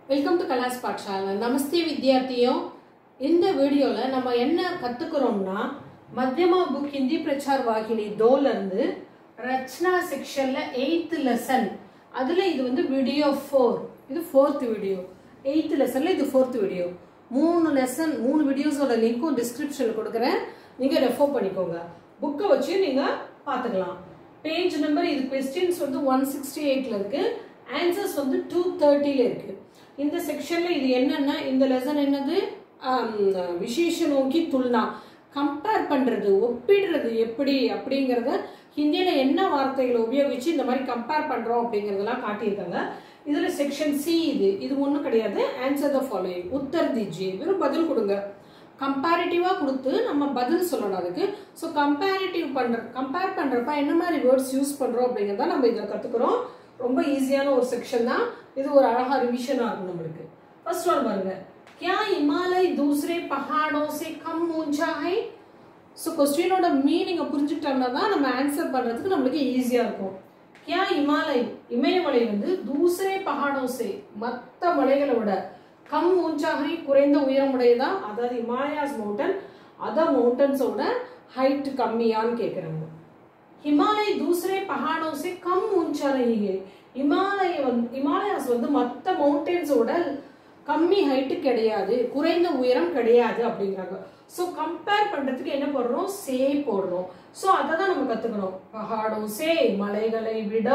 Welcome to class Pathshala. நமஸ்தே வித்யார்த்தியோं. இந்த வீடியோல நம்ம என்ன கத்துக்கிறோம்னா மத்தியமா புக் ஹிந்தி பிரச்சார் வாகினி 2ல இருந்து ரச்சனா செக்ஷன்ல 8th லெசன். அதுல இது வந்து வீடியோ 4. இது 4th வீடியோ. 8th லெசன்ல இது 4th வீடியோ. 3 வீடியோஸோட லிங்க்கும் டிஸ்கிரிப்ஷன்ல கொடுக்கிறேன். நீங்க ரெஃபர் பண்ணிக்கோங்க. புக்கை வச்சு நீங்க பாத்துக்கலாம். பேஜ் நம்பர் இது क्वेश्चंस வந்து 168ல இருக்கு. ஆன்சர்ஸ் வந்து 230ல இருக்கு. இந்த செக்ஷன்ல இது என்னன்னா இந்த லெசன் என்னது விசேஷணோं की तुलना कंपेयर பண்றது ஒப்பிடுறது எப்படி அப்படிங்கறத ஹிந்தியில என்ன வார்த்தைகளை உபயோகிச்சு இந்த மாதிரி கம்பேர் பண்றோம் அப்படிங்கறதெல்லாம் காட்டியிருக்காங்க. இதுல செக்ஷன் சி இது ஒண்ணும் கிடையாது. ஆன்சர் தி ஃபாலோயிங் உத்தர் दीजिए வெறும் பதில் கொடுங்க. கம்பேரிட்டிவா கொடுத்து நம்ம பதில் சொல்லணும் அதுக்கு. சோ கம்பேர் பண்றப்ப என்ன மாதிரி வேர்ட்ஸ் யூஸ் பண்றோம் அப்படிங்கறத நம்ம இத கத்துக்குறோம். ரொம்ப ஈஸியான ஒரு செக்ஷன் தான். இது ஒரு அழகா ரிவிஷன் ஆகும் நமக்கு. ஃபர்ஸ்ட் ஒன் பாருங்க. क्या हिमालय दूसरे पहाड़ों से कम ऊंचा है? सो क्वेश्चनோட மீனிங் புரிஞ்சிட்டோம்னா தான் நம்ம ஆன்சர் பண்றதுக்கு நமக்கு ஈஸியா இருக்கும். क्या हिमालय இமயமலை வந்து दूसरे पहाड़ों से மத்த மலைகளை விட कम ऊंचा है குறைந்த உயரமுடையதா? அதாவது ஹிமாலயாஸ் மவுண்டன் அதர் மவுண்டன்ஸோட ஹைட் கம்மியான்னு கேக்குறாங்க. हिमालय दूसरे पहाड़ों से कम ऊंचा नहीं है. हिमालयास வந்து மத்த மவுண்டன்ஸோட கம்மி ஹைட் கிடையாது, குறைந்த உயரம் கிடையாது அப்படிங்கறாங்க. சோ கம்பேர் பண்றதுக்கு என்ன பண்றோம்? சே போடுறோம். சோ அத தான் நம்ம கத்துக்கணும். पहाड़ों से மலைகளை விட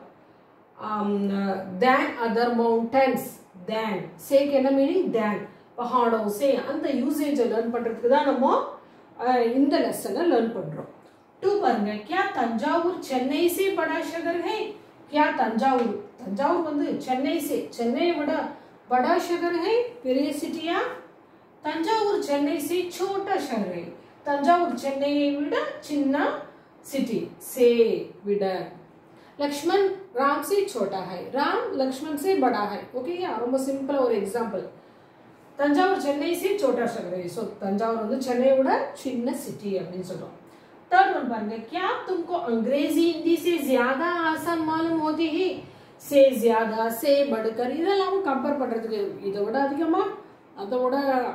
than other mountains than சேக்கு என்ன மீனிங்? than पहाड़ों से அந்த யூசேஜ் லேர்ன் பண்றதுக்கு தான் நம்ம இந்த லெசனை லேர்ன் பண்றோம். 2 பாருங்க. क्या तंजावुर चेन्नई से बड़ा शहर है? क्या तंजावुर வந்து சென்னையை விட बड़ा शहर है, பெரிய சிட்டியா? तंजावुर चेन्नई से छोटा शहर है. तंजावुर சென்னையை விட சின்ன சிட்டி. से விட. लक्ष्मण राम से छोटा है, राम लक्ष्मण से बड़ा है. ओके या ரொம்ப சிம்பிளா ஒரு எக்ஸாம்பிள். तंजावुर चेन्नई से छोटा शहर है. सो तंजावुर வந்து சென்னையை விட சின்ன சிட்டி அப்படினு சொல்றோம். थर्ड वन பாருங்க. क्या तुमको अंग्रेजी हिंदी से ज्यादा आसान मालूम होती है? से ज्यादा से बढ़कर இதெல்லாம் கம்பேர் பண்றதுக்கு இத விட அதிகமா அத விட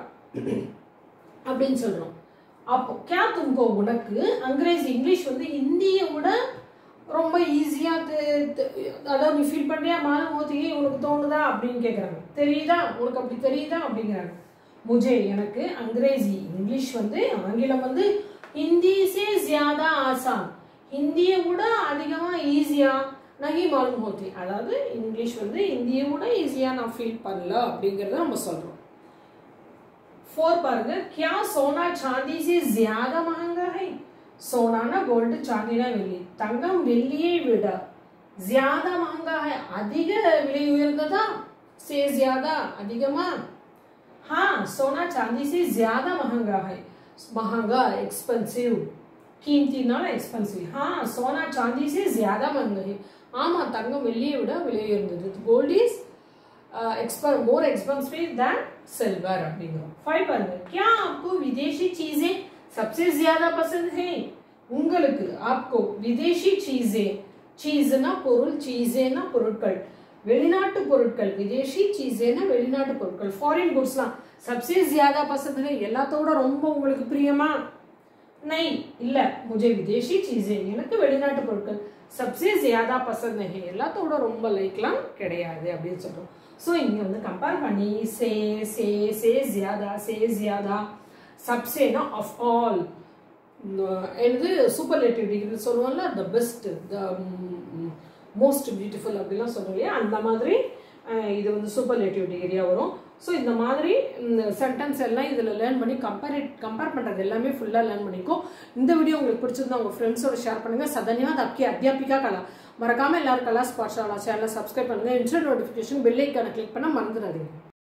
அப்படினு சொல்றோம். அப்போ क्या तुमको உனக்கு अंग्रेजी இங்கிலீஷ் வந்து ஹிந்தியை விட ரொம்ப ஈஸியா அதாவது நீ ஃபீல் பண்றியா? मालूम होती है உனக்கு தோணுதா அப்படினு கேக்குறாங்க. தெரியுதா? உனக்கு அப்படி தெரியுதா அப்படிங்கறாங்க. मुझे எனக்கு अंग्रेजी இங்கிலீஷ் வந்து ஆங்கிலம் வந்து हिंदी से ज्यादा आसान हिंदिயை விட அதிகமா ஈஸியா नहीं मालूम होती. அதாவது இங்கிலீஷ் வந்து ஹிந்தியை விட ஈஸியா நான் ஃபீல் பண்ணல அப்படிங்கறத நம்ம சொல்றோம். 4 பாருங்க. क्या सोना चांदी से ज्यादा महंगा है? सोना गोल्ड चांदी வெள்ளி. தங்கம் வெள்ளியை விட ज्यादा महंगा है அதிக விலை உயர்ந்ததா? से ज्यादा அதிகமா? हाँ सोना चांदी से ज्यादा महंगा है. महंगा एक्सपेंसिव कीमती ना एक्सपेंसिव. हाँ सोना चांदी से ज्यादा महंगा है. ஆமா தங்கம் வெள்ளியை விட விலை உயர்ந்தது. Gold is more expensive than silver அப்படிங்கறோம். 5 பாருங்க. क्या आपको विदेशी चीजें सबसे ज्यादा पसंद है? உங்களுக்கு आपको विदेशी चीजें चीज़னா பொருள் चीजेना பொருட்கள் வெளிநாட்டு பொருட்கள் विदेशी चीजेना வெளிநாட்டு பொருட்கள் ஃபாரின் குட்ஸ்லாம் सबसे ज्यादा पसंद है எல்லாத்தோட ரொம்ப உங்களுக்கு பிரியமா? नहीं இல்ல मुझे विदेशी चीजें எனக்கு வெளிநாட்டு பொருட்கள் सबसे ज्यादा पसंद है எல்லாத்தோட ரொம்ப லைக்லாம் கிடையாது அப்படினு சொல்றோம். சோ இங்க வந்து கம்பேர் பண்ணி से ज्यादा सबसे ना of all இது சூப்பர்லேட்டிவ் டிகிரி சொல்லுவோம்ல the best the most beautiful அப்படிலாம் சொல்றோம்ல அந்த மாதிரி இது வந்து சூப்பர்லேட்டிவ் டிகிரியா வரும். சோ இந்த மாதிரி சென்டென்ஸ் எல்லாம் இதுல லேர்ன் பண்ணி கம்பேர் பண்றது எல்லாமே ஃபுல்லா லேர்ன் பண்ணிக்கோ. இந்த வீடியோ உங்களுக்கு பிடிச்சிருந்தா உங்க ஃப்ரெண்ட்ஸோட ஷேர் பண்ணுங்க. சதன்யவாத் आपकी अध्यापिका कला. மறக்காம எல்லாரும் கலாஸ் பாட்சாலா சேனலை சப்ஸ்கிரைப் பண்ணுங்க. இன்ஸ்டன்ட் நோட்டிஃபிகேஷன் பெல் ஐகானை கிளிக் பண்ண மறந்துடாதீங்க.